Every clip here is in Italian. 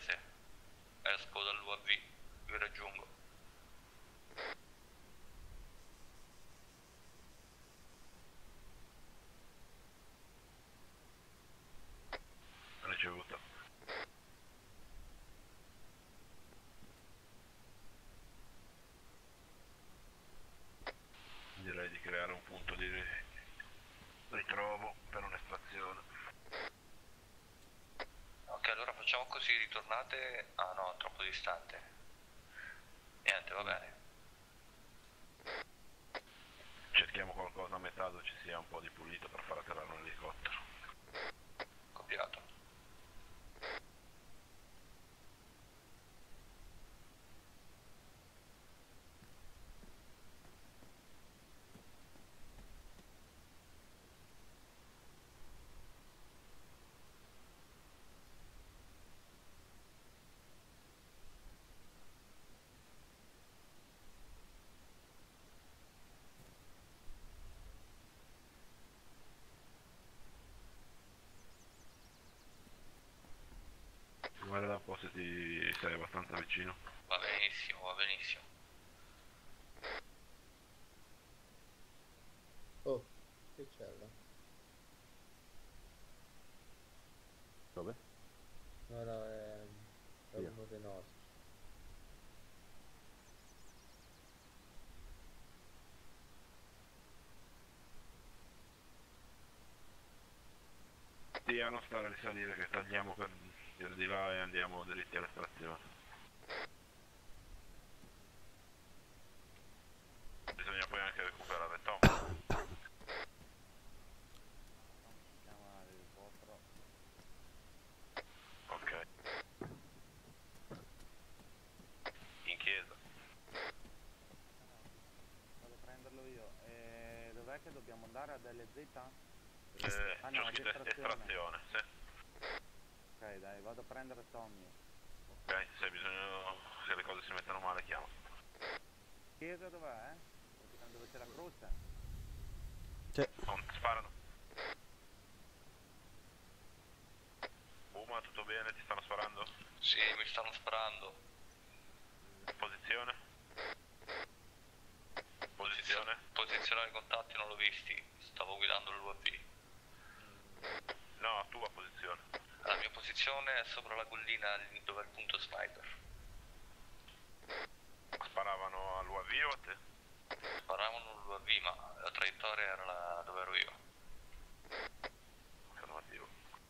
paese. Esco dall'UAV, vi raggiungo. Ricevuto. Direi di creare un punto di ritrovo per un'estrazione. Ok, allora facciamo così, ritornate... Ah no, troppo distante. Niente, va bene. Cerchiamo qualcosa a metà dove ci sia un po' di pulito per far atterrare un elicottero. Copiato. Guarda un po' se ti sei abbastanza vicino. Va benissimo, va benissimo. Oh, che c'è là? Dove? No, no, è Via. uno dei nostri. Sì, a non stare a risalire che tagliamo per di là e andiamo dritti all'estrazione. Bisogna poi anche recuperare Tom. Ok. In chiesa. Vado a prenderlo io. Dov'è che dobbiamo andare? A DLZ? C'ho no, scritto estrazione, sì. Ok, dai, vado a prendere Tommy. Ok, se le cose si mettono male chiamo. Chiesa dov'è? Dove c'è la croce? Sparano. Uma, tutto bene? Ti stanno sparando? Sì, mi stanno sparando. Posizione? Posizione? Posizionare i contatti non l'ho visti. Stavo guidando l'UAV. No, tua posizione. La mia posizione è sopra la collina dove è il punto sniper. Sparavano all'UAV o a te? Sparavano l'UAV, ma la traiettoria era dove ero io. Affermativo.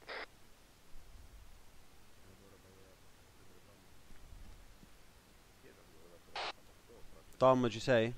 Tom, ci sei?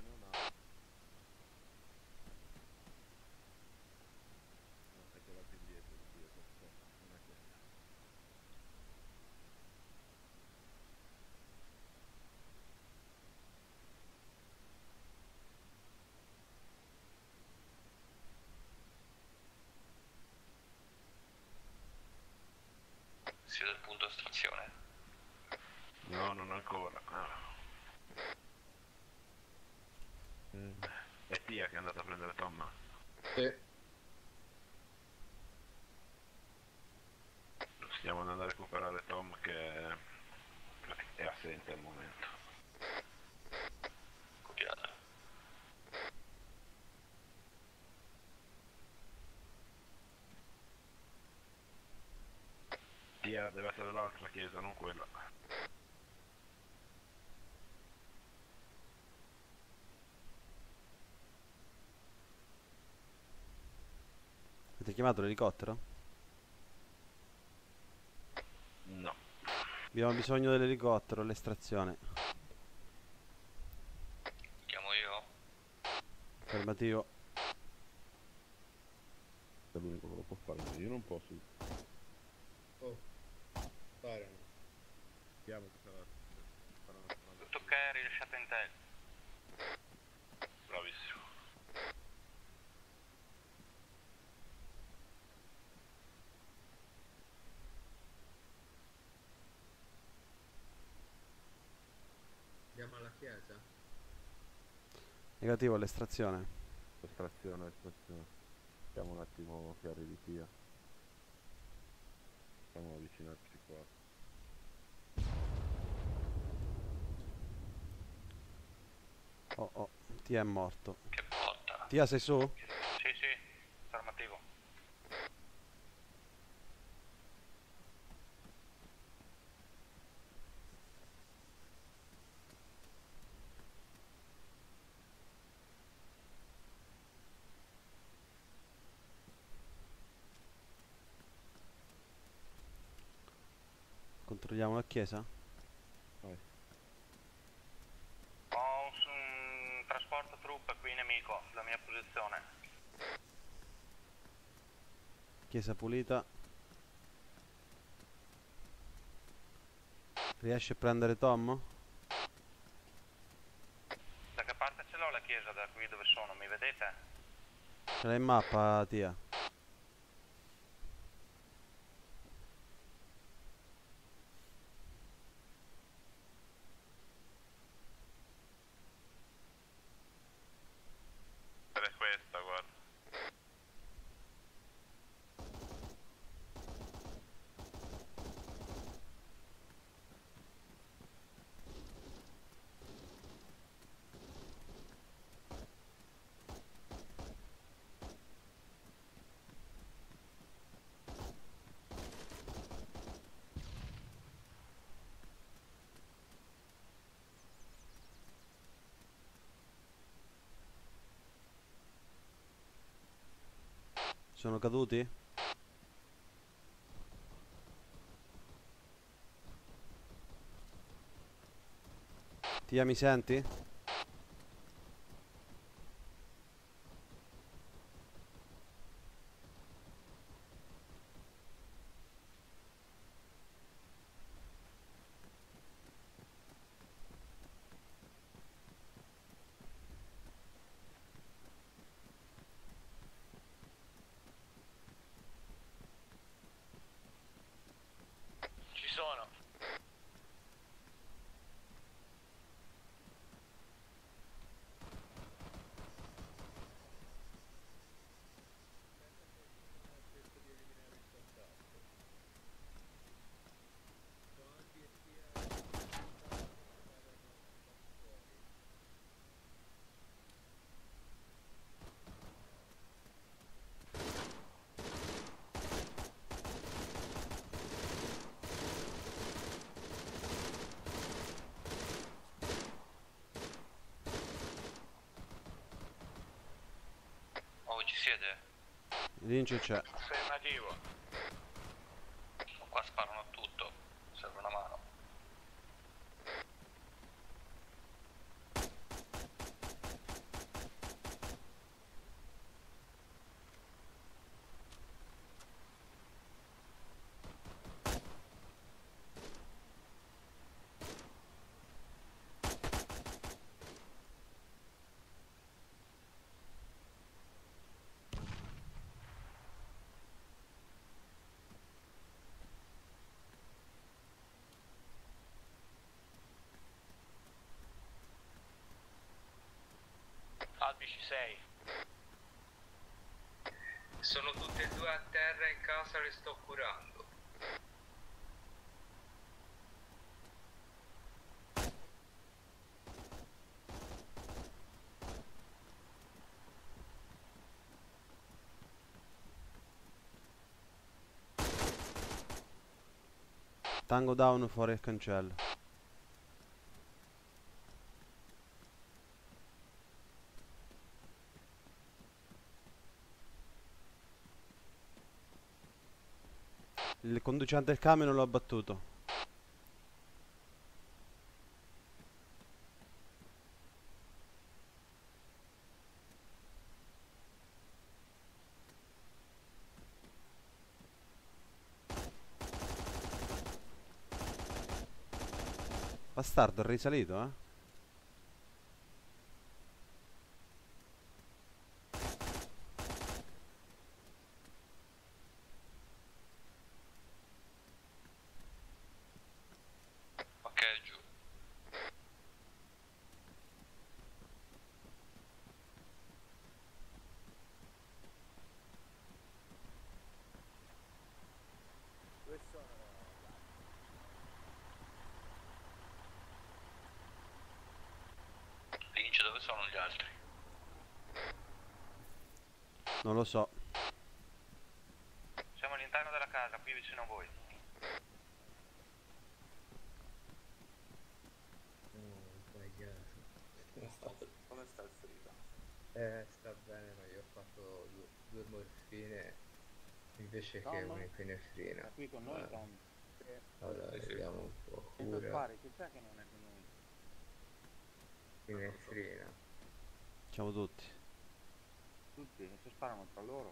Siete al punto estrazione? No, non ancora. È Tia che è andata a prendere Tom. Sì. Stiamo andando a recuperare Tom che è assente al momento. Copiato. Tia deve essere l'altra chiesa, non quella. Avete chiamato l'elicottero? No. Abbiamo bisogno dell'elicottero, l'estrazione. Chiamo io? Affermativo. È l'unico che lo può fare, io non posso. Oh, sparano. Vediamo che sarà. Tutto ok, rilasciate intel. Bravissimo. Andiamo alla chiesa? Negativo, l'estrazione. Estrazione. Vediamo un attimo che arrivi via. Facciamo avvicinarci qua. Oh oh, Tia è morto. Che botta. Tia, sei su? Sì, sì, fermativo. Controlliamo la chiesa? Ho un trasporto truppe qui nemico, la mia posizione. Chiesa pulita. Riesci a prendere Tom? Da che parte ce l'ho la chiesa da qui dove sono, mi vedete? Ce l'hai in mappa, Tia? Ed è questa, guarda. Sono caduti? Tia, mi senti? Ci sono. Oh, ci siete? Lince c'è. Affermativo. Qua sparano a tutto. Serve una mano. Albi, ci sei? Sono tutte e due a terra in casa, le sto curando. Tango down fuori il cancello. Il conducente del camion l'ho abbattuto. Bastardo, è risalito, eh? Ok, giù. Dove sono? altri? Non lo so. Siamo all'interno della casa, qui vicino a voi. No, ho sbagliato. Come sta il frigo? Sta bene, ma io ho fatto due morfine invece No, che no. un'epinefrina. Qui con noi, Eh, Tom. Allora, vediamo un po'. Sento Cura, spari, chi c'è che non è con noi? epinefrina. Siamo tutti. Tutti, si sparano tra loro.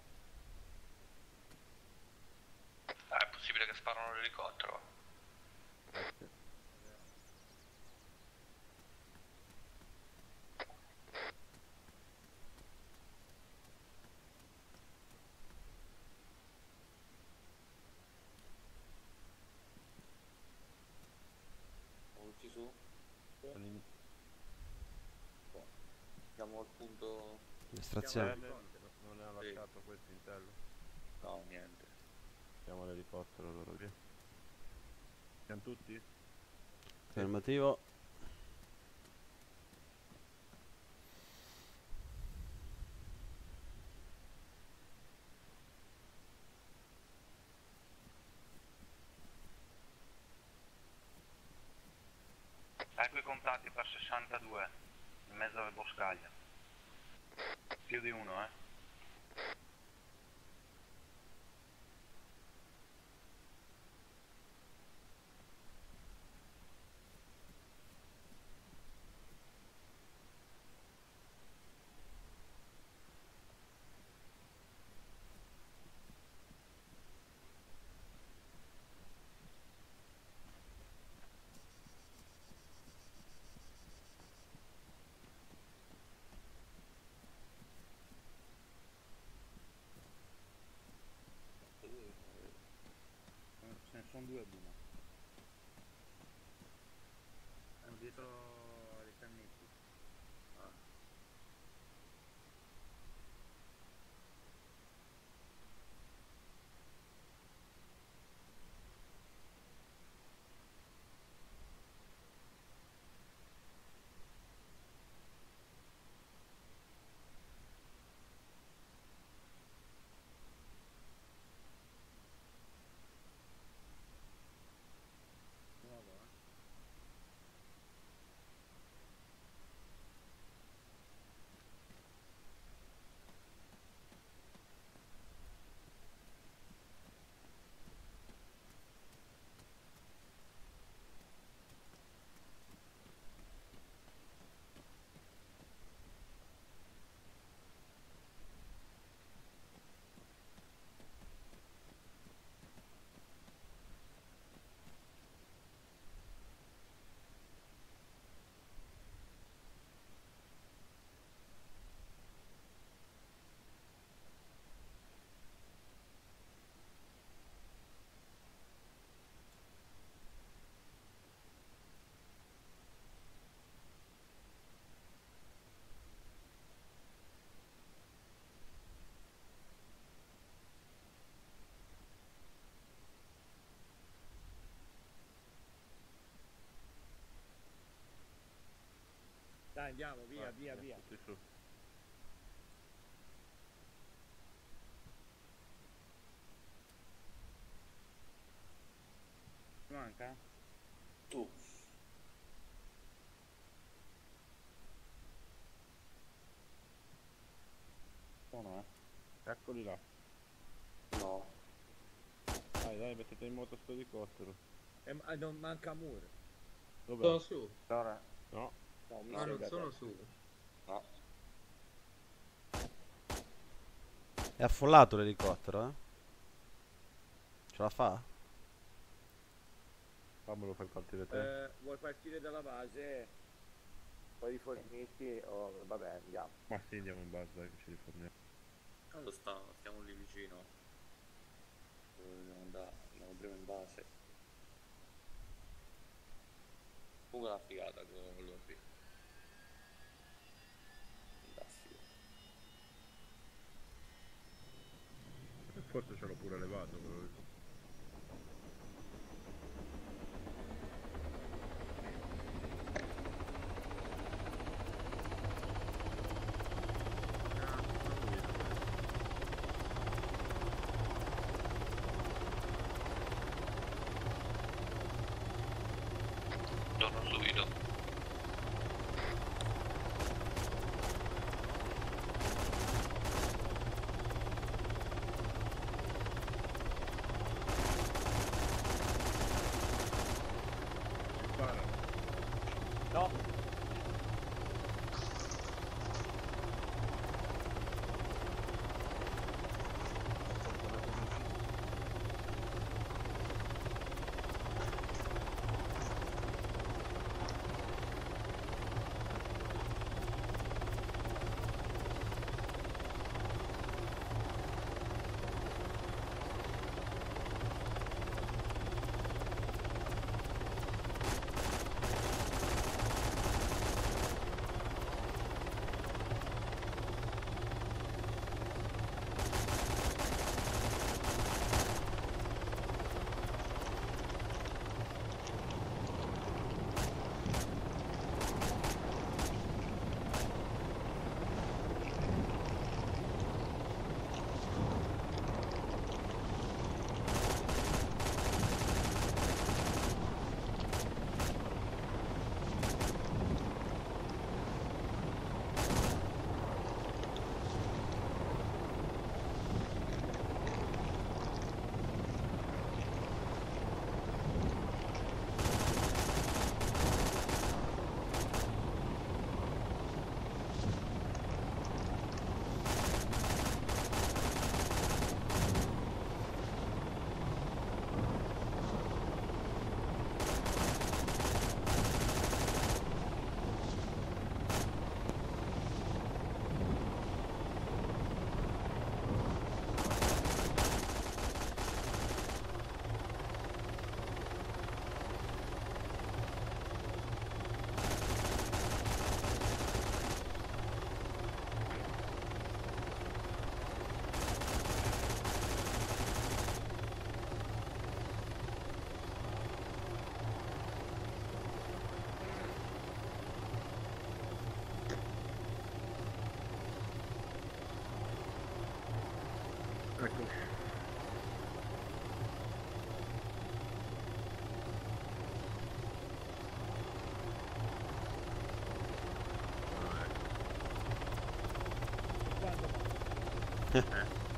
Ah, è possibile che sparano l'elicottero? Tutti su. Siamo al punto... Estrazione. Non è lasciato questo intello. No, niente. Chiamo l'elicottero allora via. Siamo tutti? Affermativo. Ecco i contatti per 62, in mezzo alle boscaglie. Più di uno, Ce ne sono due a Duma. Sono dietro ai canneti. Nuovo, Dai, andiamo, via, via, via. Tutti su. Manca? Tu. Sono, Eccoli là. No. Dai, mettete in moto sto elicottero. non manca Mur. Dov'è? Sono su. Allora, No. No, mi No, non sembra sono te. su. No. È affollato l'elicottero, eh? Ce la fa? Fammelo far partire te. vuoi partire dalla base? Poi rifornisci o vabbè, andiamo. Ma sì, andiamo in base, dai, che ci riforniamo. Stiamo lì vicino. Dobbiamo andare, andiamo prima in base. Comunque una figata con l'orbi. Fantastico. Forse ce l'ho pure levato, però. torno subito. Spara. No, Ecco.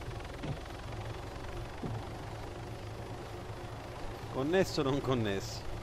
Connesso o non connesso?